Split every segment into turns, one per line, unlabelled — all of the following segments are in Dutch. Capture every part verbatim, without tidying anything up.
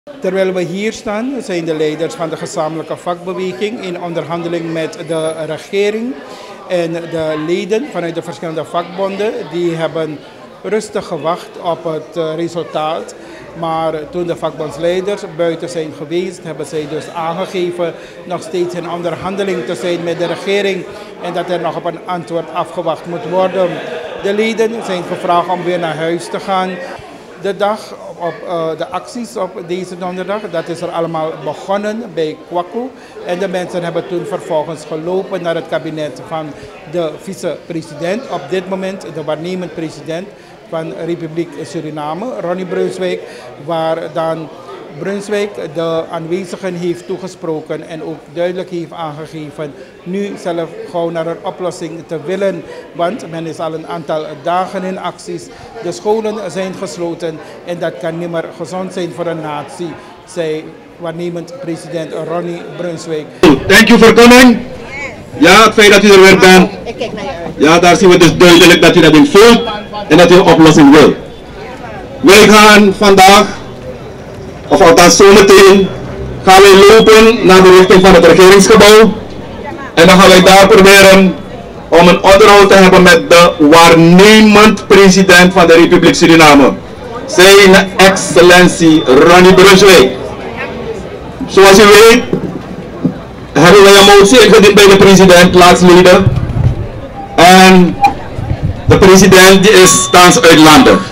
Terwijl we hier staan, zijn de leiders van de gezamenlijke vakbeweging in onderhandeling met de regering. En de leden vanuit de verschillende vakbonden die hebben rustig gewacht op het resultaat. Maar toen de vakbondsleiders buiten zijn geweest, hebben zij dus aangegeven nog steeds in onderhandeling te zijn met de regering en dat er nog op een antwoord afgewacht moet worden. De leden zijn gevraagd om weer naar huis te gaan. De dag op uh, de acties op deze donderdag, dat is er allemaal begonnen bij Kwaku. En de mensen hebben toen vervolgens gelopen naar het kabinet van de vice-president. Op dit moment de waarnemend president van Republiek Suriname, Ronnie Brunswijk, waar dan Brunswijk de aanwezigen heeft toegesproken en ook duidelijk heeft aangegeven nu zelf gewoon naar een oplossing te willen. Want men is al een aantal dagen in acties. De scholen zijn gesloten en dat kan niet meer gezond zijn voor een natie, zei waarnemend president Ronnie Brunswijk.
Thank you for coming. Ja, het feit dat u er weer bent. Ja, daar zien we dus duidelijk dat u dat ding voelt en dat u een oplossing wil. Wij gaan vandaag, of althans zometeen, gaan wij lopen naar de richting van het regeringsgebouw. En dan gaan wij daar proberen om een onderhoud te hebben met de waarnemend president van de Republiek Suriname. Zijn excellentie Ronnie Brunswijk. Zoals u weet, hebben wij een motie ingediend bij de president, laatsleden. En de president die is thans uitlandig.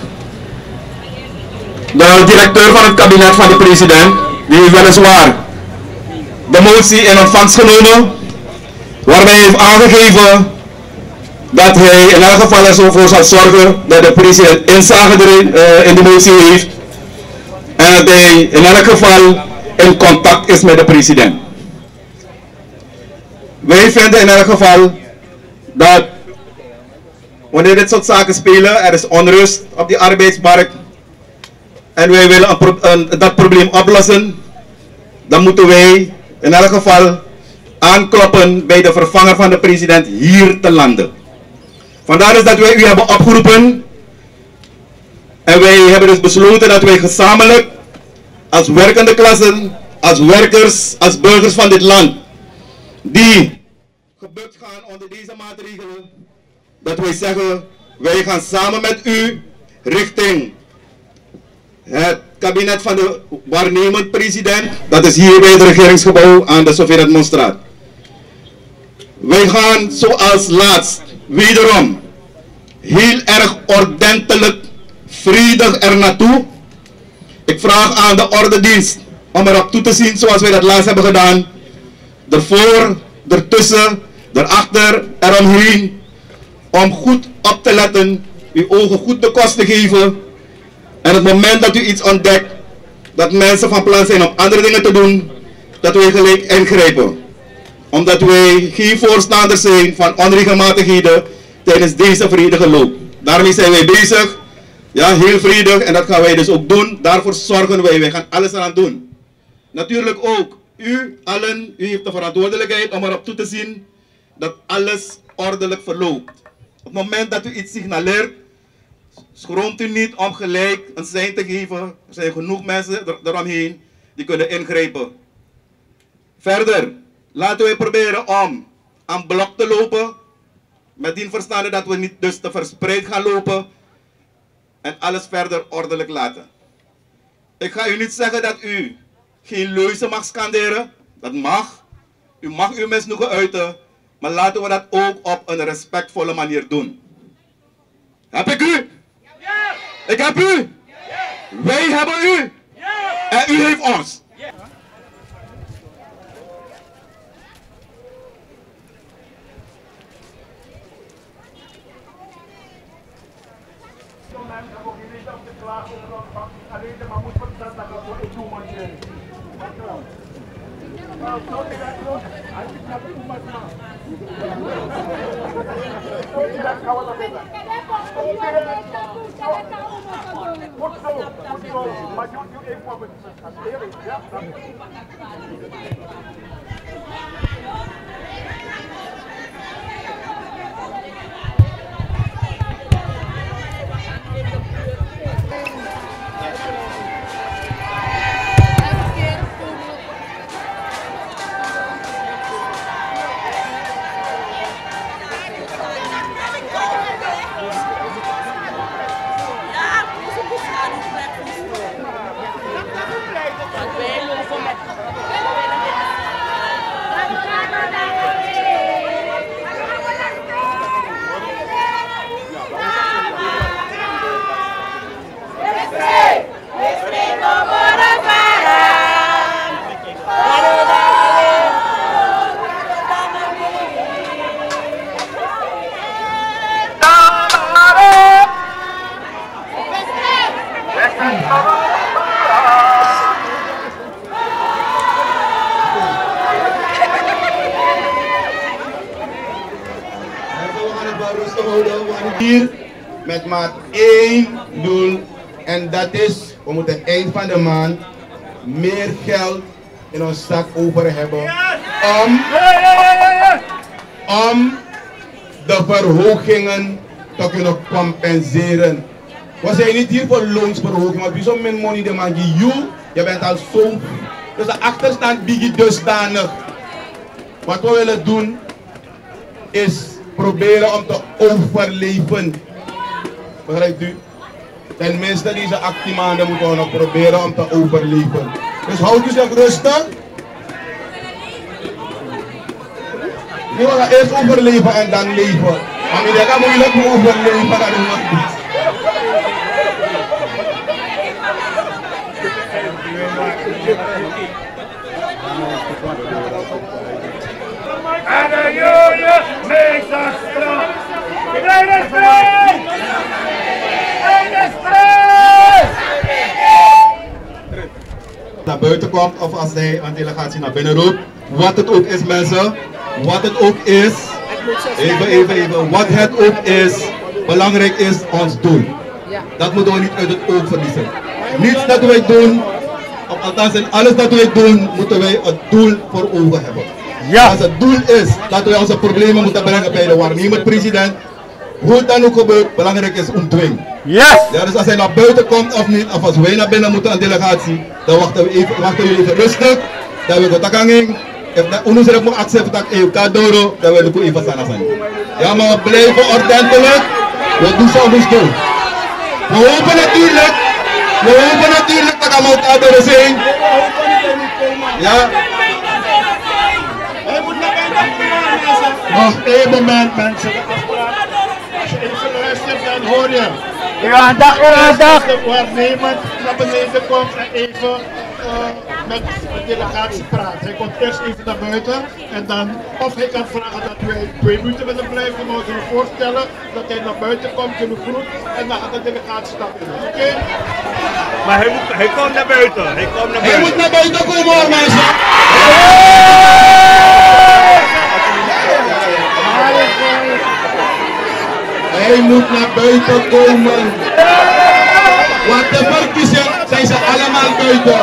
De directeur van het kabinet van de president, die heeft weliswaar de motie in ontvangst genomen, waarbij hij heeft aangegeven dat hij in elk geval ervoor zal zorgen dat de president inzage erin, uh, in de motie heeft en dat hij in elk geval in contact is met de president. Wij vinden in elk geval dat wanneer dit soort zaken spelen, er is onrust op die arbeidsmarkt en wij willen een pro een, dat probleem oplossen, dan moeten wij in elk geval aankloppen bij de vervanger van de president hier te landen. Vandaar is dat wij u hebben opgeroepen en wij hebben dus besloten dat wij gezamenlijk als werkende klassen, als werkers, als burgers van dit land die gebukt gaan onder deze maatregelen, dat wij zeggen, wij gaan samen met u richting het kabinet van de waarnemend president, dat is hier bij het regeringsgebouw aan de Sofie Redmondstraat. Wij gaan zoals laatst wederom heel erg ordentelijk, vredig er naartoe. Ik vraag aan de ordendienst om erop toe te zien zoals wij dat laatst hebben gedaan. Ervoor, ertussen, erachter, eromheen. Om goed op te letten, uw ogen goed de kost te geven. En het moment dat u iets ontdekt, dat mensen van plan zijn om andere dingen te doen, dat wij gelijk ingrijpen. Omdat wij geen voorstanders zijn van onregelmatigheden tijdens deze vredige loop. Daarmee zijn wij bezig. Ja, heel vredig en dat gaan wij dus ook doen. Daarvoor zorgen wij, wij gaan alles eraan doen. Natuurlijk ook, u allen, u heeft de verantwoordelijkheid om erop toe te zien dat alles ordelijk verloopt. Op het moment dat u iets signaleert, schroomt u niet om gelijk een sein te geven. Er zijn genoeg mensen er, eromheen die kunnen ingrijpen. Verder, laten wij proberen om aan blok te lopen. Met die verstande dat we niet dus te verspreid gaan lopen. En alles verder ordelijk laten. Ik ga u niet zeggen dat u geen leuzen mag scanderen. Dat mag. U mag uw misnoegen uiten. Maar laten we dat ook op een respectvolle manier doen. Heb ik u? Ja. Ik heb u. Ja. Wij hebben u. Ja. En u heeft ons. Ja.
hier met maar één doel. En dat is, we moeten eind van de maand meer geld in ons zak over hebben om, om de verhogingen te kunnen compenseren. We zijn niet hier voor loonsverhoging, want wie zo min money de man you, je bent al zo. Dus de achterstand biggie dusdanig. Wat we willen doen is proberen om te overleven. Begrijpt u? Tenminste deze achttien maanden moeten we nog proberen om te overleven. Dus houd u zich rustig. Nu gaan we eerst overleven en dan leven. Maar ik denk dat moeilijk moet overleven. Dat is wat goed.
En de jongen makes us strong. Iedereen is vrij! Iedereen is vrij!
Naar buiten komt of als hij een delegatie naar binnen roept. Wat het ook is mensen. Wat het ook is. Even, even, even. Wat het ook is. Belangrijk is ons doel. Dat moeten we niet uit het oog verliezen. Niets dat wij doen. Of althans in alles dat wij doen. Moeten wij het doel voor ogen hebben. Ja. Als het doel is dat wij onze problemen moeten brengen bij de waarnemend president. Hoe het dan ook gebeurt, belangrijk is omdwing. Yes. Ja, dus als hij naar buiten komt of niet, of als wij naar binnen moeten een delegatie, dan wachten we even, wachten we even rustig. Dan we gaan gaan. Als we moet accepteren dat ik kadoro, dan wil ik even staan zijn. Ja, maar we blijven ordentelijk. We doen zo ons doen. We hopen natuurlijk, we hopen natuurlijk dat we elkaar door zijn. Ja.
Nog één moment mensen, de afspraak. Als je even luistert dan hoor je.
Ja, dag, ja, dag.
De waarnemer naar beneden komt en even uh, met de delegatie praat. Hij komt eerst even naar buiten en dan, of hij kan vragen dat wij twee minuten willen blijven, maar we zullen voorstellen dat hij naar buiten komt, kunnen groet en dan gaat de delegatie naar binnen. Oké? Okay?
Maar hij, moet, hij komt naar buiten, hij komt naar buiten.
Hij moet naar buiten komen hoor mensen. Hij moet naar buiten komen. Want de verkiezingen zijn ze allemaal buiten.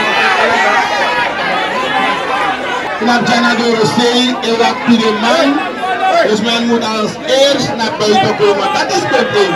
Naar Janadoro Zee en wat de man. Dus men moet als eerst naar buiten komen. Dat is het probleem.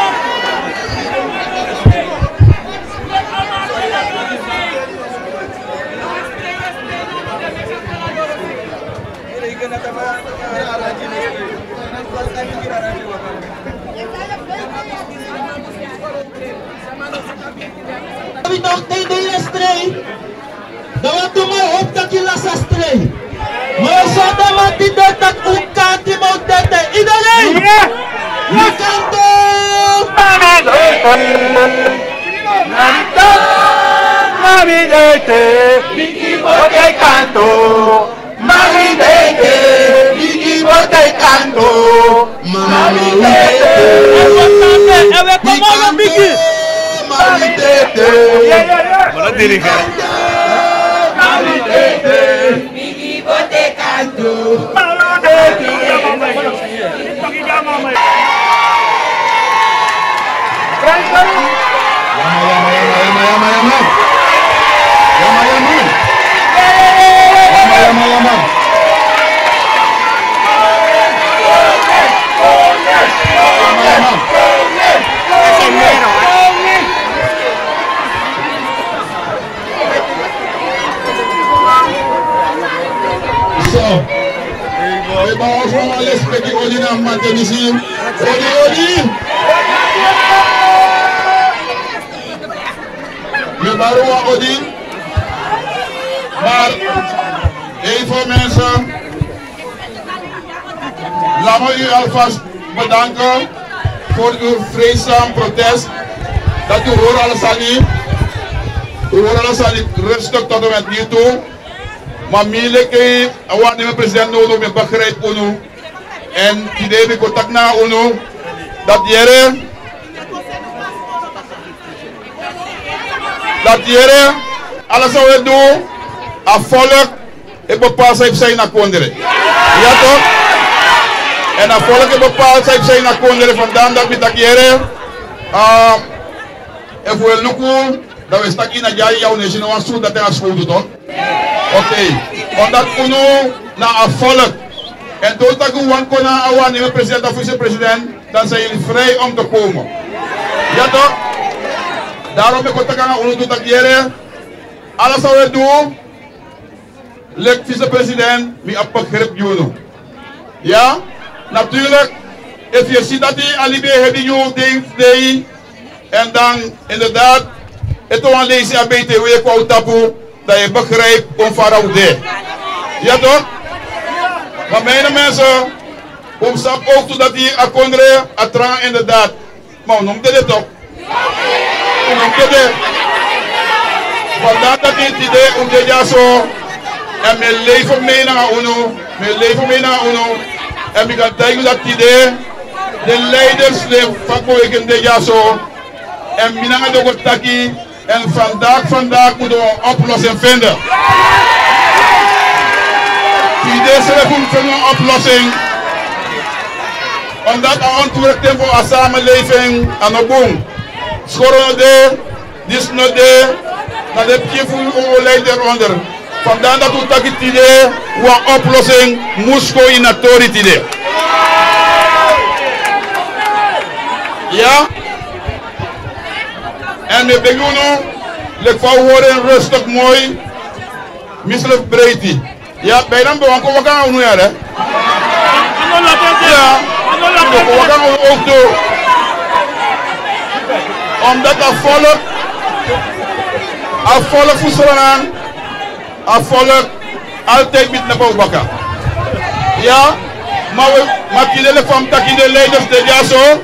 Kami toch niet de strijd. Dan wat doe maar op dat je last strijd. Maar zo dan wat die doet dat ook kan die moet dat iedereen. Je kan doen.
Mami dete, Miki bote canto. Mami dete, Miki bote canto. Mami dete, Miki Mami dete, Mami dete, Miki bote canto. Mami dete,
We vamos a respectar hoy en mantenimiento. Odi, odi. We baruwa odi. Maar even mensen, laten we u alvast bedanken voor uw vreedzaam protest. Dat u hoort alles aan u. U hoort alles aan u rustig tot en met nu toe. Maar mieleke, wat de president nodig met begrijp unu. En die deed contact naar unu. Dat jere. Dat jere. Alles wat we doen. A volk. Ik bepaal zich zijn naar konderen. Ja toch? En dan volg ik bepaald zijn naar konderen vandaan dat we dat keren. En voor Luku, dat we staan in het jaar jouw nationale was dat hij aan school doet. Oké, omdat uno naar een volk. En toen dat u wan kon aan nieuwe president of vicepresident, dan zijn jullie vrij om te komen. Ja toch? Daarom heb ik het aan uno dat keren. Alles wat we doen, lijkt vicepresident, met een begrip juno. Ja? Natuurlijk, als je ziet dat die alibi hebben je ding, en dan inderdaad, het is een lezen aan B T W kwam tapu, dat je begrijpt om van de. Ja toch? Maar mijn mensen, om sap ook toe dat die akondre, atra inderdaad. Maar noem dit toch? Noem dit. Vandaar dat het idee om dit jaar zo, en mijn leven mee naar uno, mijn leven mee naar uno. En ik kan zeggen dat idee, de leiders van Koeken de Jaso en Minanga de Gotaki en vandaag, vandaag moeten we een oplossing vinden. Idee is een oplossing, omdat we ontwerpen voor een samenleving aan de boom. Schoren de, dit nog de, dat heb je voor een leider onder. Vandaar dat we dat idee, een oplossing moest komen in het idee. Ja? En we beginnen, ik wou horen rustig mooi, misself breedte. Ja, bij dan bewan komen we gaan doen, hè? Ja, we gaan ook doen. Omdat dat volk, dat volk voedselen aan, dat volk altijd met naar boven bakken. Ja? Maar we maken de van de leiders de ja zo.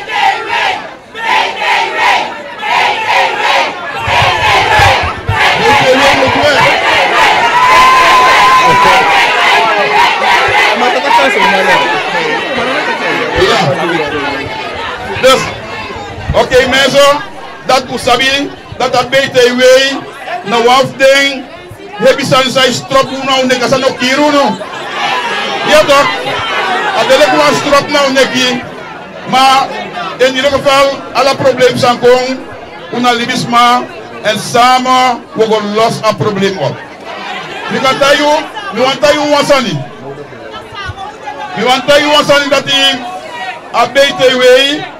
Dus, oké okay, mensen, dat u sabi, dat dat B T W, nou afding, heb je zo'n zijn strop nou neka zijn ook hier no. Ja toch? Dat is ook een strop nou neki, maar in ieder geval alle problemen zijn komen, una libisma en samen we gaan los een probleem op. Ik kan tell you, we want tell you one thing. We want tell you one thing dat die A B T W,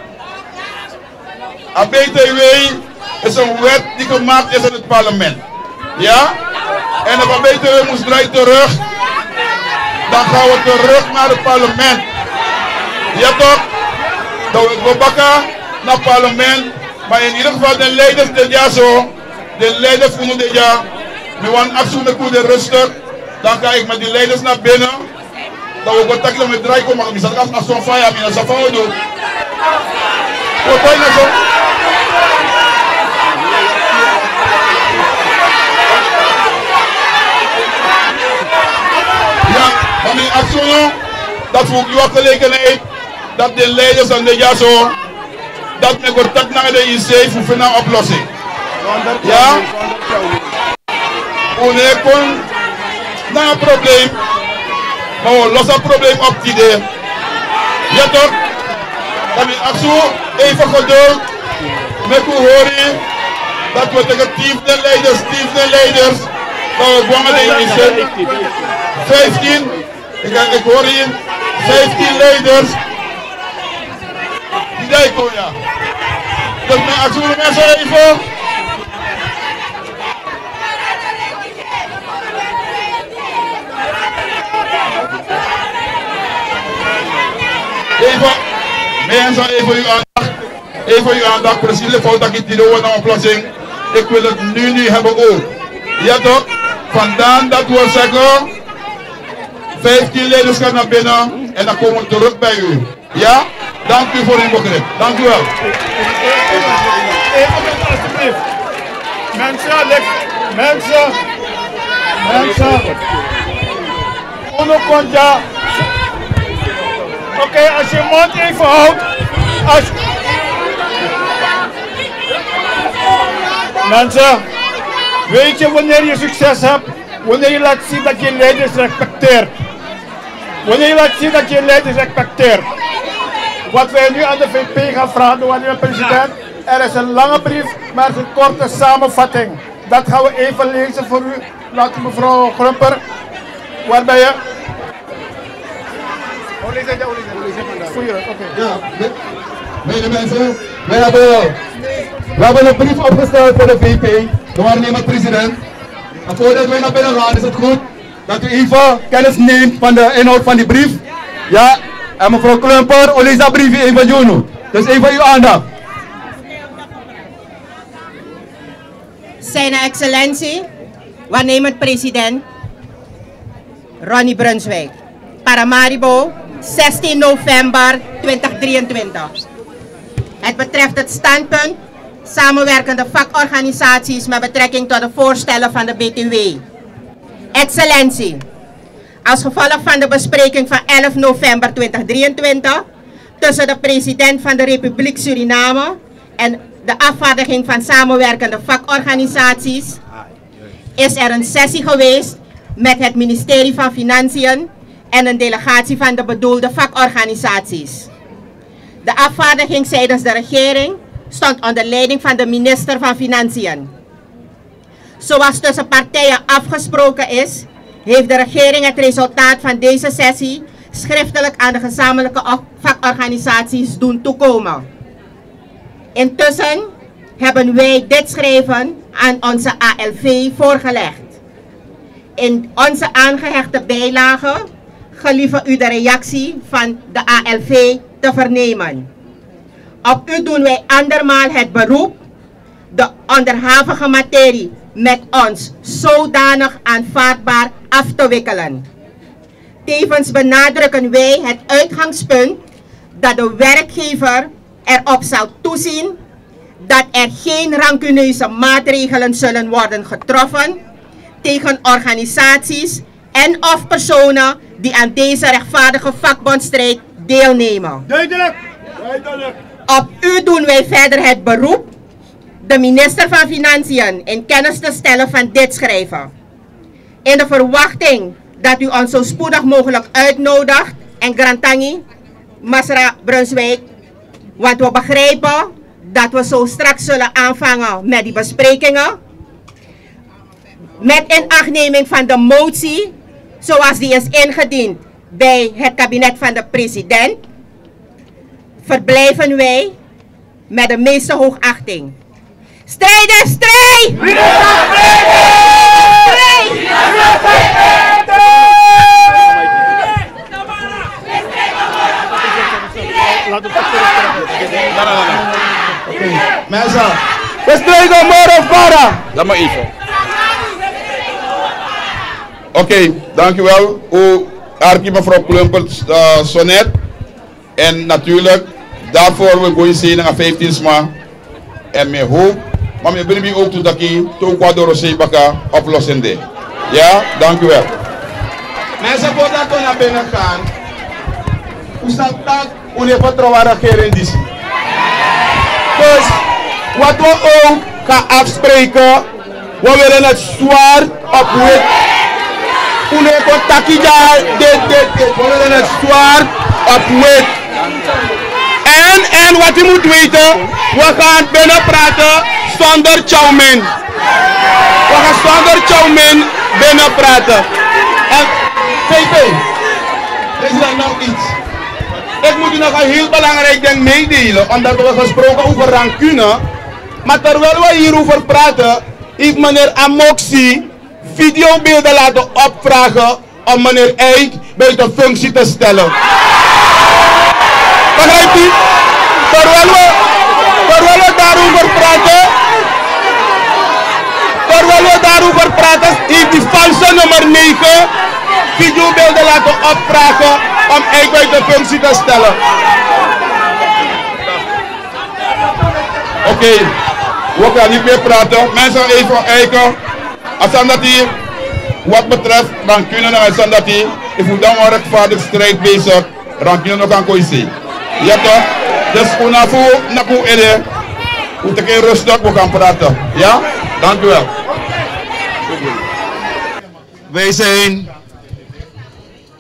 A B T W is een wet die gemaakt is in het parlement. Ja? En als A B T W moest draaien terug, dan gaan we terug naar het parlement. Ja toch? Dan we gaan bakken naar het parlement. Maar in ieder geval de leiders dit jaar zo, de leiders van dit jaar, we want actie met goede rustig. Dan ga ik met die leiders naar binnen. Dan we gaan tackelen met draai komen. Ik zal als zo'n fire hebben, dat zal we doen. Wat ben je zo? Ja, maar mijn actie, dat voel ik ook gelegenheid, dat de leiders aan de jaar zo, dat we contact naar de I C voor een oplossing. Ja? Wanneer kon naar een probleem, maar we lossen het probleem op die idee. Ja toch? Dat we actie even geduld met u horen, dat we tegen team de leiders, team de leiders, dat we gewoon naar de I C. vijftien, ik, ik hoor hier, vijftien leiders. Die daar komen, ja. Dus mijn actie de mensen even. Even, mensen, even uw aandacht. Even uw aandacht, precies de fout dat ik die een oplossing. Ik wil het nu nu hebben ook. Ja toch? Vandaan dat we zeggen, vijftien leiders gaan naar binnen en dan komen we terug bij u. Ja? Dank u voor uw begrip. Dank u wel.
Even alsjeblieft. Mensen, mensen, mensen. Uno conja. Oké, okay, als je mond even houdt. Als... Mensen, weet je wanneer je succes hebt? Wanneer je laat zien dat je leiders respecteert. Wanneer je laat zien dat je leidt is respecteerd. Wat wij nu aan de V P gaan vragen, door de president, er is een lange brief, maar er is een korte samenvatting. Dat gaan we even lezen voor u. Laat mevrouw Grumper, waar ben je?
Ja, meneer mensen, wij hebben, we hebben een brief opgesteld voor de V P, de waarnemend president. En voordat wij naar binnen gaan is het goed dat u even kennis neemt van de inhoud van die brief. Ja, en mevrouw Klumper, o lees dat briefje even Juno. Dus even uw aandacht.
Zijn excellentie, waarnemend president Ronnie Brunswijk, Paramaribo, zestien november tweeduizend drieëntwintig. Het betreft het standpunt samenwerkende vakorganisaties met betrekking tot de voorstellen van de B T W. Excellentie, als gevolg van de bespreking van elf november tweeduizend drieëntwintig tussen de president van de Republiek Suriname en de afvaardiging van samenwerkende vakorganisaties is er een sessie geweest met het ministerie van Financiën en een delegatie van de bedoelde vakorganisaties. De afvaardiging tijdens de regering stond onder leiding van de minister van Financiën. Zoals tussen partijen afgesproken is, heeft de regering het resultaat van deze sessie schriftelijk aan de gezamenlijke vakorganisaties doen toekomen. Intussen hebben wij dit schrijven aan onze A L V voorgelegd. In onze aangehechte bijlage gelieve u de reactie van de A L V te vernemen. Op u doen wij andermaal het beroep de onderhavige materie met ons zodanig aanvaardbaar af te wikkelen. Tevens benadrukken wij het uitgangspunt dat de werkgever erop zal toezien dat er geen rancuneuze maatregelen zullen worden getroffen tegen organisaties en of personen die aan deze rechtvaardige vakbondstrijd deelnemen.
Duidelijk! Duidelijk!
Op u doen wij verder het beroep de minister van Financiën in kennis te stellen van dit schrijven. In de verwachting dat u ons zo spoedig mogelijk uitnodigt en Grantangi, Masra Brunswijk, want we begrijpen dat we zo straks zullen aanvangen met die besprekingen. Met inachtneming van de motie, zoals die is ingediend bij het kabinet van de president, verblijven wij met de meeste hoogachting. Strijders, strijd!
Mensen, we strijden morgen para.
Laat maar even. Oké, okay, dankjewel. U Arkie mevrouw Klumper uh, Sonnet. En natuurlijk, daarvoor we gaan zien naar vijftien sma. En mijn hoop, maar mijn baby ook toe dat ik toe kwadoro sebaka oplossende. Ja, dankjewel.
Mensen, voordat we naar binnen gaan, hoe staat dat? Hoe heeft het trouwens regering die? Dus, wat we ook gaan afspreken, we willen het zwaar op wit. Hoe heeft het takija, dit, dit, dit. We willen het zwaar op wit. En, en wat je moet weten, we gaan binnen praten zonder Chowmin. We gaan zonder Chowmin binnen praten. En V P, president, nog iets. Ik moet u nog een heel belangrijk ding meedelen, omdat we gesproken over rancune. Maar terwijl we hierover praten, heeft meneer Amoxie videobeelden laten opvragen om meneer Eik bij de functie te stellen. Begrijpt u? Terwijl we, terwijl we daarover praten, terwijl we daarover praten, heeft die valse nummer negen videobeelden laten opvragen om Eik bij de functie te stellen.
Oké, okay. We gaan niet meer praten. Mensen even kijken. Als dat hier, wat betreft rancune en als dat hier, ik voel dan een rechtvaardig strijd bezig, rancune nog aan koeien. Ja toch? Dus unafu naku ede, we te keer rustig, we gaan praten. Ja? Dank u wel.
Wij zijn,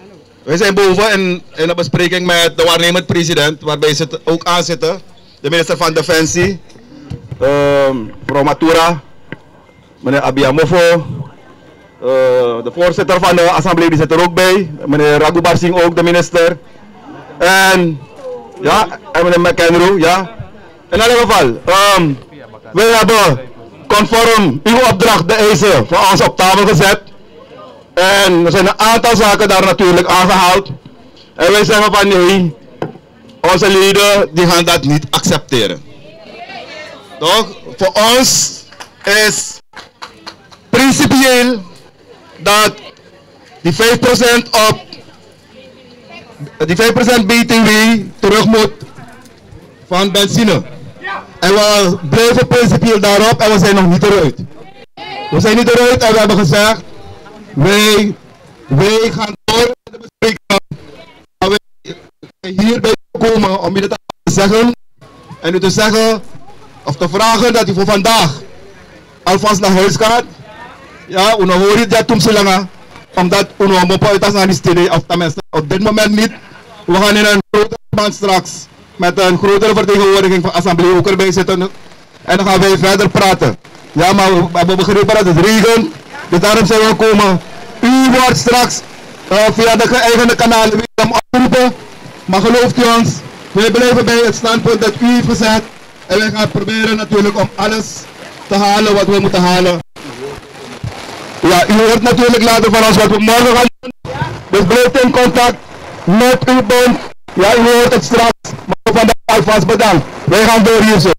We zijn boven in, in een bespreking met de waarnemend president, waarbij zit, ook aan zitten de minister van Defensie, um, mevrouw Matura, meneer Abiamofo, uh, de voorzitter van de assemblee die zit er ook bij, meneer Raghubar Singh ook, de minister, en, ja, en meneer McEnroe, ja. In elk geval, um, we hebben conform uw opdracht de eisen voor ons op tafel gezet. En er zijn een aantal zaken daar natuurlijk aangehaald. En wij zeggen van nee, onze leden die gaan dat niet accepteren. Toch? Voor ons is principieel dat die vijf procent op die vijf procent B T W terug moet van benzine. En we blijven principieel daarop en we zijn nog niet eruit. We zijn niet eruit en we hebben gezegd, wij, wij gaan door met de besprekingen. Maar wij zijn hierbij komen om je dat te zeggen. En u te zeggen, of te vragen dat u voor vandaag alvast naar huis gaat. Ja, u hoort het ja toen zo lang. Omdat u nog een uit naar die steden, of tenminste op dit moment niet. We gaan in een grotere band straks met een grotere vertegenwoordiging van de assemblee ook erbij zitten. En dan gaan wij verder praten. Ja, maar we hebben begrepen dat het regent. Dus daarom zijn we gekomen. U wordt straks uh, via de geëigende kanalen weer oproepen. Maar gelooft u ons, wij blijven bij het standpunt dat u heeft gezet. En wij gaan proberen natuurlijk om alles te halen wat we moeten halen. Ja, u hoort natuurlijk later van ons wat we morgen gaan doen. Dus blijf in contact met uw bond. Ja, u hoort het straks. Maar vandaag alvast bedankt. Wij gaan door hier zo.